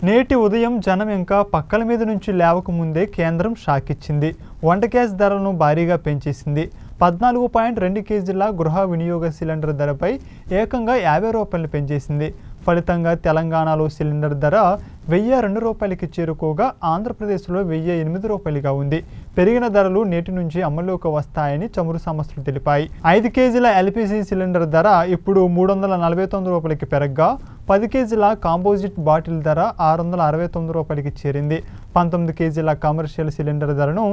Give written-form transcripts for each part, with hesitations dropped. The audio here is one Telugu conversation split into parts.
నేటి ఉదయం జనం ఇంకా పక్కల మీద నుంచి లేవకముందే కేంద్రం షాక్ ఇచ్చింది. వంట గ్యాస్ ధరలను భారీగా పెంచేసింది. 14.2 కేజీల గృహ వినియోగ సిలిండర్ ధరపై ఏకంగా 50 రూపాయలు పెంచేసింది. ఫలితంగా తెలంగాణలో సిలిండర్ ధర 1002 రూపాయలకి చేరుకోగా ఆంధ్రప్రదేశ్లో 1008 రూపాయలుగా ఉంది. పెరిగిన ధరలు నేటి నుంచి అమల్లోకి వస్తాయని చమురు సంస్థలు తెలిపాయి. 5 కేజీల ఎల్పీజీ సిలిండర్ ధర ఇప్పుడు 349 రూపాయలకి పెరగ్గా 10 కేజీల కాంపోజిట్ బాటిల్ ధర 669 రూపాయలకి చేరింది. 19 కేజీల కమర్షియల్ సిలిండర్ ధరను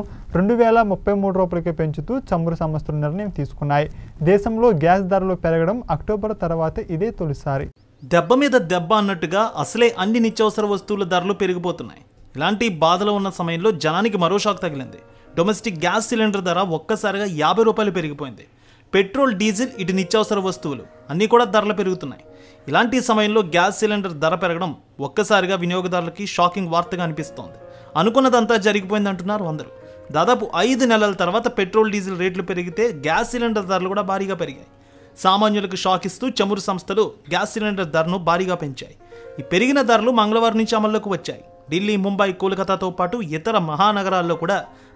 2033 రూపాయలకి పెంచుతూ చమురు సంస్థలు నిర్ణయం తీసుకున్నాయి. దేశంలో గ్యాస్ ధరలు పెరగడం అక్టోబర్ తర్వాత ఇదే తొలిసారి. దెబ్బ మీద దెబ్బ అన్నట్టుగా అసలే అన్ని నిత్యావసర వస్తువుల ధరలు పెరిగిపోతున్నాయి. ఇలాంటి బాధలో ఉన్న సమయంలో జనానికి మరో షాక్ తగిలింది. డొమెస్టిక్ గ్యాస్ సిలిండర్ ధర ఒక్కసారిగా 50 రూపాయలు పెరిగిపోయింది. పెట్రోల్, డీజిల్ ఇటు నిత్యావసర వస్తువులు అన్నీ కూడా ధరలు పెరుగుతున్నాయి. ఇలాంటి సమయంలో గ్యాస్ సిలిండర్ ధర పెరగడం ఒక్కసారిగా వినియోగదారులకి షాకింగ్ వార్తగా అనిపిస్తోంది. అనుకున్నదంతా జరిగిపోయింది అంటున్నారు అందరూ. దాదాపు 5 నెలల తర్వాత పెట్రోల్, డీజిల్ రేట్లు పెరిగితే గ్యాస్ సిలిండర్ ధరలు కూడా భారీగా పెరిగాయి. సామాన్యులకు షాక్ ఇస్తూ చమురు సంస్థలు గ్యాస్ సిలిండర్ ధరను భారీగా పెంచాయి. ఈ పెరిగిన ధరలు మంగళవారం నుంచి అమల్లోకి వచ్చాయి. ఢిల్లీ, ముంబై, కోల్కతాతో పాటు ఇతర మహానగరాల్లో కూడా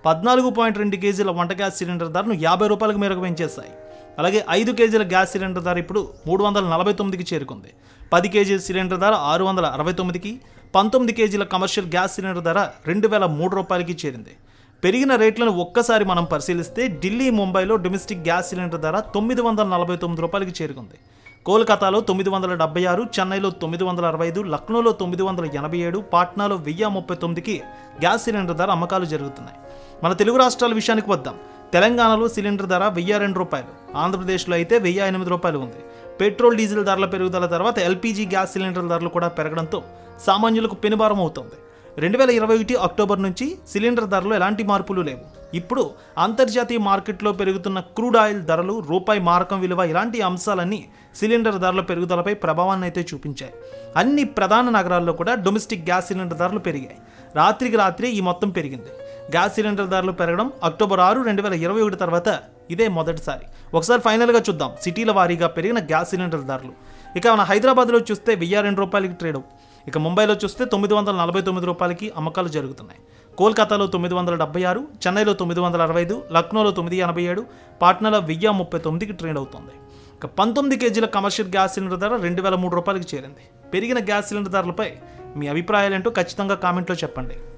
14.2 కేజీల వంట గ్యాస్ సిలిండర్ ధరను 50 రూపాయలకు మేరకు పెంచేశాయి. అలాగే 5 కేజీల గ్యాస్ సిలిండర్ ధర ఇప్పుడు 349కి చేరుకుంది. 10 కేజీల సిలిండర్ ధర 669కి, 19 కేజీల కమర్షియల్ గ్యాస్ సిలిండర్ ధర 2003 రూపాయలకి చేరింది. పెరిగిన రేట్లను ఒక్కసారి మనం పరిశీలిస్తే ఢిల్లీ, ముంబైలో డొమెస్టిక్ గ్యాస్ సిలిండర్ ధర 949 రూపాయలకి చేరుకుంది. కోల్కతాలో 976, చెన్నైలో 965, లక్నోలో 987, పాట్నాలో 1039కి గ్యాస్ సిలిండర్ ధర అమ్మకాలు జరుగుతున్నాయి. మన తెలుగు రాష్ట్రాల విషయానికి వద్దాం. తెలంగాణలో సిలిండర్ ధర 1002 రూపాయలు, ఆంధ్రప్రదేశ్లో అయితే 1008 రూపాయలు ఉంది. పెట్రోల్, డీజిల్ ధరల పెరుగుదల తర్వాత ఎల్పీజీ గ్యాస్ సిలిండర్ ధరలు కూడా పెరగడంతో సామాన్యులకు పెనుభారం అవుతోంది. 2021 అక్టోబర్ నుంచి సిలిండర్ ధరలో ఎలాంటి మార్పులు లేవు. ఇప్పుడు అంతర్జాతీయ మార్కెట్లో పెరుగుతున్న క్రూడ్ ఆయిల్ ధరలు, రూపాయి మారకం విలువ ఇలాంటి అంశాలన్నీ సిలిండర్ ధరల పెరుగుదలపై ప్రభావాన్ని అయితే చూపించాయి. అన్ని ప్రధాన నగరాల్లో కూడా డొమెస్టిక్ గ్యాస్ సిలిండర్ ధరలు పెరిగాయి. రాత్రికి రాత్రి ఈ మొత్తం పెరిగింది. గ్యాస్ సిలిండర్ ధరలు పెరగడం అక్టోబర్ 6, 2021 తర్వాత ఇదే మొదటిసారి. ఒకసారి ఫైనల్గా చూద్దాం సిటీల వారీగా పెరిగిన గ్యాస్ సిలిండర్ ధరలు. ఇక మన హైదరాబాద్లో చూస్తే 1002 రూపాయలకి ట్రేడ్. ఇక ముంబైలో చూస్తే 949 రూపాయలకి అమ్మకాలు జరుగుతున్నాయి. కోల్కతాలో 976, చెన్నైలో 965, లక్నోలో 987, పాట్నాలో 1039కి ట్రేడ్ అవుతుంది. ఇక 19 కేజీల కమర్షియల్ గ్యాస్ సిలిండర్ ధర 2003 రూపాయలకి చేరింది. పెరిగిన గ్యాస్ సిలిండర్ ధరలపై మీ అభిప్రాయాలు ఏంటో ఖచ్చితంగా కామెంట్లో చెప్పండి.